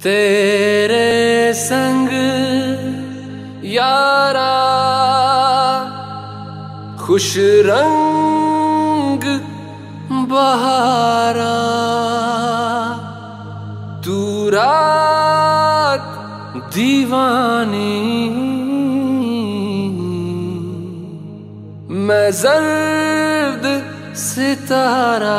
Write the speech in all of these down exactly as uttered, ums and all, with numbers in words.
तेरे संग यारा खुश रंग बहारा, तू रात दीवानी मैं जर्द सितारा।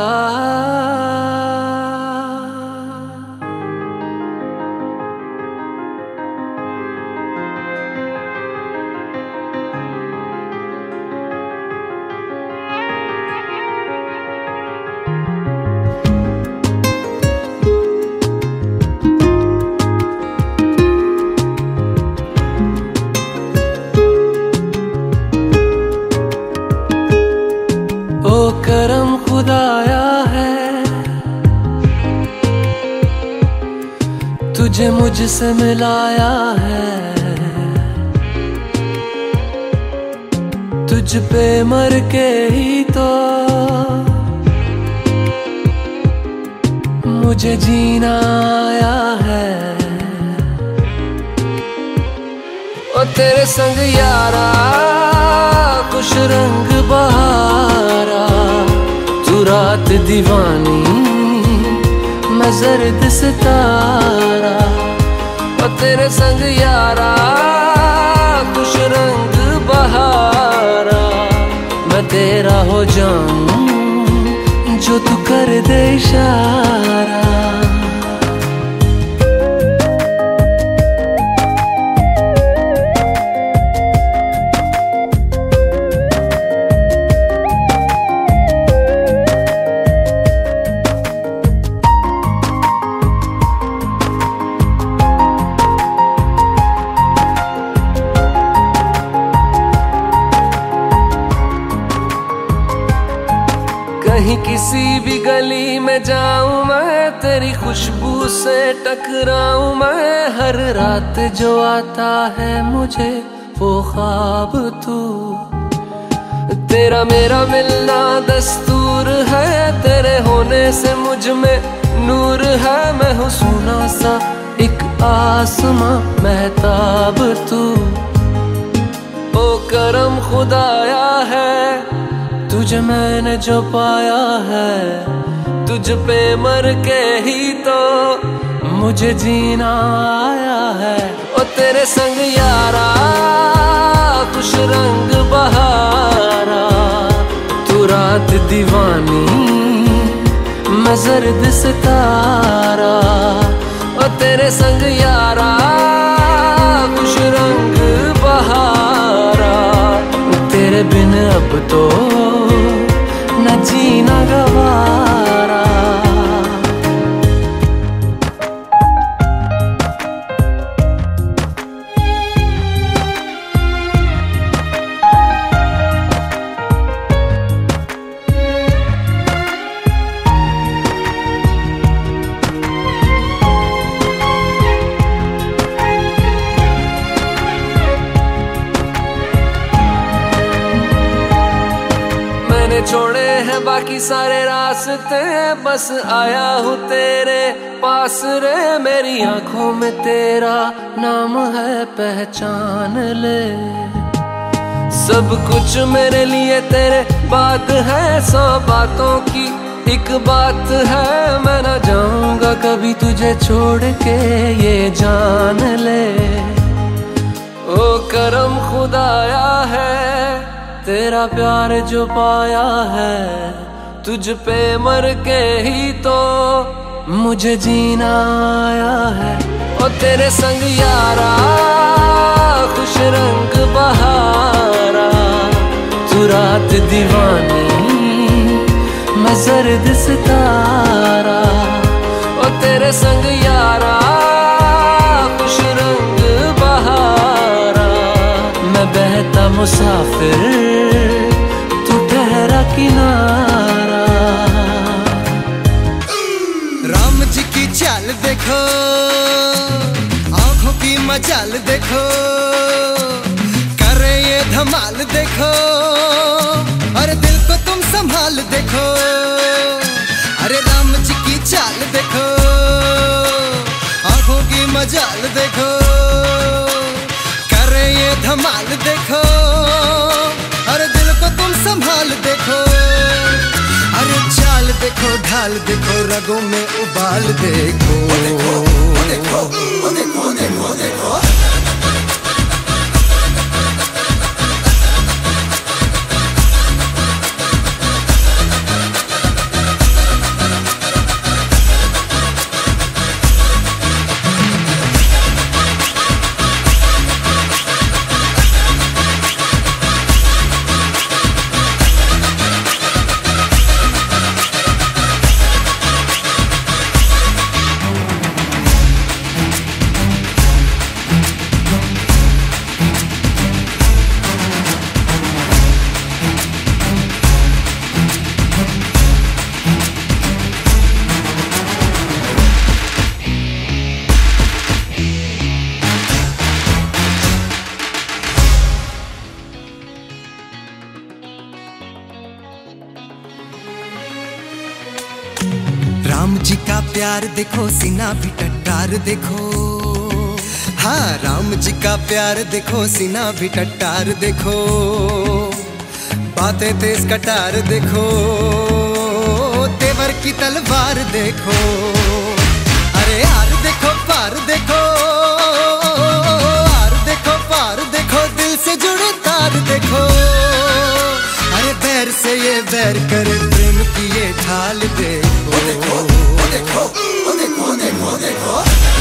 ओ करम खुदाया है तुझे मुझसे मिलाया है, तुझ पे मर के ही तो मुझे जीना आया है। ओ तेरे संग यारा खुश रंग बहारा, तू रात दीवानी मैं जर्द सितारा। ओ तेरे संग यारा खुश रंग बहारा, मैं तेरा हो जाऊं जो तू कर दे इशारा। कहीं किसी भी गली में जाऊं मैं, तेरी खुशबू से टकराऊं मैं। हर रात जो आता है मुझे वो ख्वाब तू, तेरा मेरा मिलना दस्तूर है। तेरे होने से मुझ में नूर है, मैं हूँ सोना सा एक आसमां महताब तू। ओ करम खुदाया है तुझे मैंने जो पाया है, तुझ पे मर के ही तो मुझे जीना आया है। ओ तेरे संग यारा खुश रंग बहारा, तू रात दीवानी मैं जर्द सितारा। ओ तेरे संग यारा खुश रंग बहारा, तेरे बिन अब तो न जीना गवारा। छोड़े हैं बाकी सारे रास्ते, बस आया हूँ तेरे पास रे। मेरी आंखों में तेरा नाम है पहचान ले, सब कुछ मेरे लिए तेरे बात है। सौ बातों की एक बात है, मैं ना जाऊंगा कभी तुझे छोड़ के ये जान ले। ओ करम खुदाया है तेरा प्यार जो पाया है, तुझ पे मर के ही तो मुझे जीना आया है। ओ तेरे संग यारा खुश रंग बहारा, तू रात दीवानी मैं जर्द सितारा। ओ तेरे संग यारा खुश रंग बहारा, मैं बहता मुसाफिर तू ठहरा किनारा। राम जी की चाल देखो, आंखों की मजाल देखो, करे ये धमाल देखो। अरे दिल को तुम संभाल देखो, अरे राम जी की चाल देखो, आंखों की मजाल देखो, करे ये धमाल देखो, अरे दिल को तुम संभाल देखो, अरे चाल देखो ढाल देखो, रगों में उबाल देखो, देखो देखो देखो देखो देखो। राम जी का प्यार देखो, सीना भी टट्टार देखो, हाँ राम जी का प्यार देखो, सीना भी टट्टार देखो, बातें तेज कटार देखो, तेवर की तलवार देखो, अरे आर देखो पार देखो, आर देखो पार देखो, दिल से जुड़े तार देखो, अरे बैर से ये बैर करे, प्रेम की ये ढाल देखो, देखो देखो देखो देखो देखो।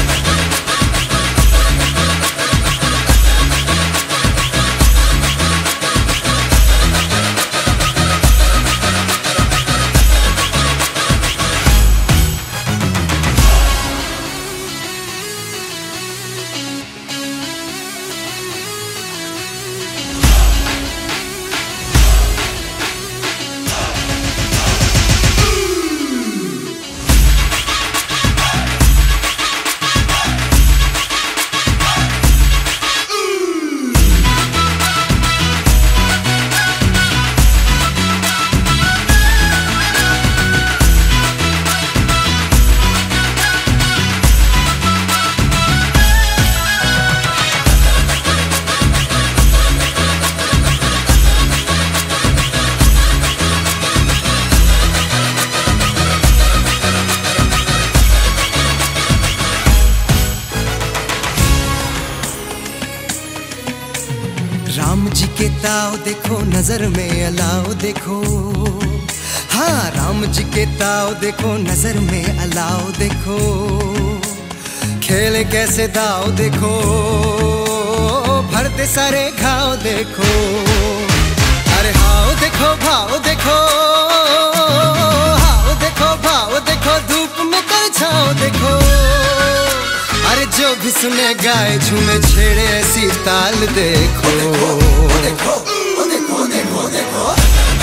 राम जी के ताव देखो, नजर में अलाव देखो, हाँ राम जी के ताव देखो, नजर में अलाव देखो, खेले कैसे दाव देखो, भरते सारे घाव देखो, अरे हाव देखो भाव देखो, हाव देखो भाव देखो, धूप में कर छाव देखो, अरे जो भी सुने गाए झूमे छेड़े ऐसी ताल देखो, देखो देखो देखो देखो देखो।